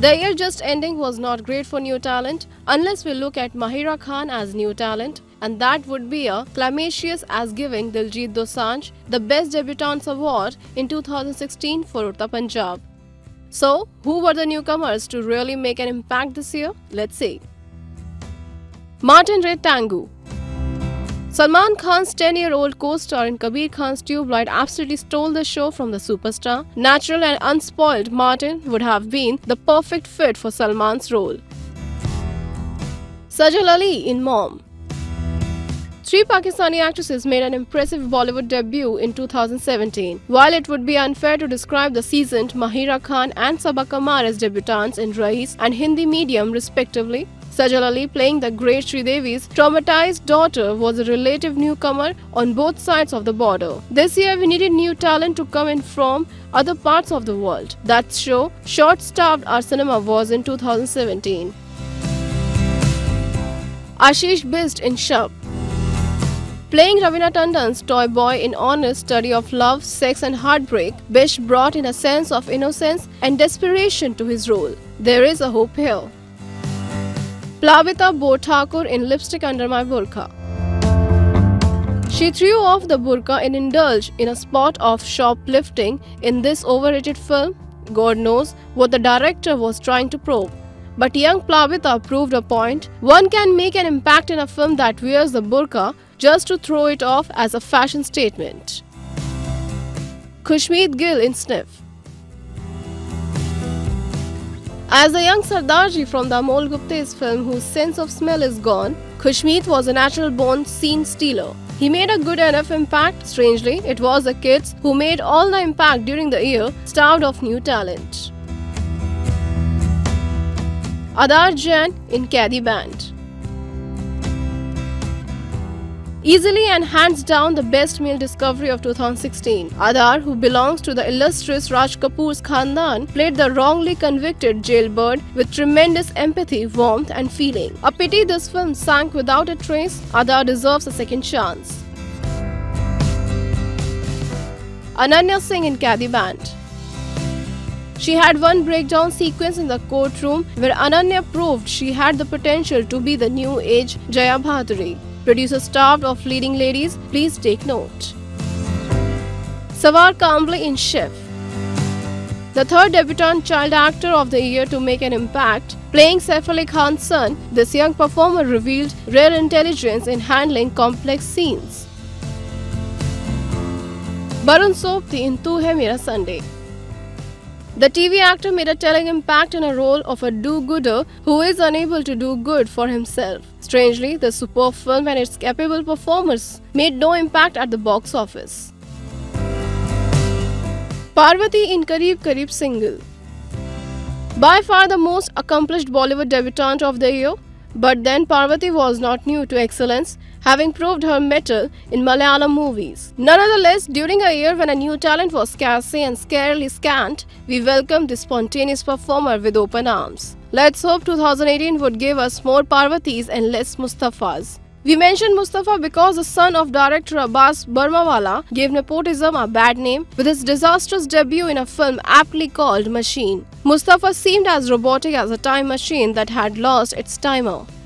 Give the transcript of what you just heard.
The year just ending was not great for new talent unless we look at Mahira Khan as new talent, and that would be a calamitous as giving Diljit Dosanjh the Best Debutants Award in 2016 for Udta Punjab. So, who were the newcomers to really make an impact this year? Let's see. Martin Ray Tangu. Salman Khan's 10-year-old co-star in Kabir Khan's Tube Light absolutely stole the show from the superstar. Natural and unspoiled, Martin would have been the perfect fit for Salman's role. Sajal Ali in Mom. Three Pakistani actresses made an impressive Bollywood debut in 2017. While it would be unfair to describe the seasoned Mahira Khan and Sabaa Kamar as debutantes in Raees and Hindi medium respectively, Sajal Ali, playing the great Sridevi's traumatized daughter, was a relative newcomer on both sides of the border. This year we needed new talent to come in from other parts of the world. That's show short-staffed our cinema was in 2017. Ashish Bist in Shab. Playing Ravina Tandon's toy boy in honest study of love, sex and heartbreak, Bish brought in a sense of innocence and desperation to his role. There is a hope here. Plavita Thakur in Lipstick Under My Burqa. She threw off the burqa and indulged in a spot of shoplifting in this overrated film. God knows what the director was trying to probe. But young Plavita proved a point. One can make an impact in a film that wears the burqa just to throw it off as a fashion statement. Khushmeet Gill in Sniff. As the young Sardarji from the Amol Gupte's film whose sense of smell is gone, Khushmeet was a natural-born scene stealer. He made a good enough impact. Strangely, it was the kids who made all the impact during the year, starved of new talent. Adar Jain in Kaidi Band. Easily and hands down the best male discovery of 2016. Adar, who belongs to the illustrious Raj Kapoor's Khandan, played the wrongly convicted jailbird with tremendous empathy, warmth and feeling. A pity this film sank without a trace. Adar deserves a second chance. Ananya Singh in Kaidi Band. She had one breakdown sequence in the courtroom where Ananya proved she had the potential to be the new age Jaya Bhaduri. Producer starved of leading ladies, please take note. Sawar Kambli in Chef. The third debutant child actor of the year to make an impact, playing Saif Ali Khan's son, this young performer revealed rare intelligence in handling complex scenes. Barun Sobti in Tu Hai Mera Sunday. The TV actor made a telling impact in a role of a do-gooder who is unable to do good for himself. Strangely, the superb film and its capable performers made no impact at the box office. Parvathis in Kareeb Kareeb Single. By far the most accomplished Bollywood debutante of the year, but then Parvathis was not new to excellence, having proved her mettle in Malayalam movies. Nonetheless, during a year when a new talent was scarce and scarcely scant, we welcomed this spontaneous performer with open arms. Let's hope 2018 would give us more Parvathis and less Mustafas. We mentioned Mustafa because the son of director Abbas Burmwalla gave nepotism a bad name with his disastrous debut in a film aptly called Machine. Mustafa seemed as robotic as a time machine that had lost its timer.